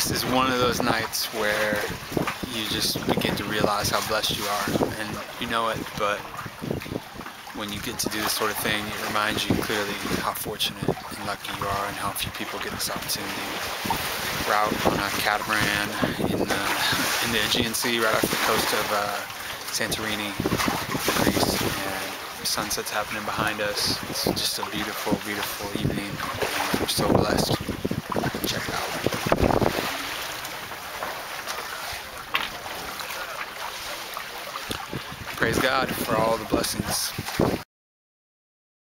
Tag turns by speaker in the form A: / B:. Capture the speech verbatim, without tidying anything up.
A: this is one of those nights where you just begin to realize how blessed you are, and you know it, but when you get to do this sort of thing, it reminds you clearly how fortunate and lucky you are and how few people get this opportunity. We're out on a catamaran in the, in the Aegean Sea right off the coast of uh, Santorini, Greece, and the sunset's happening behind us. It's just a beautiful, beautiful evening, and we're so blessed. Check it out. Praise God for all the blessings.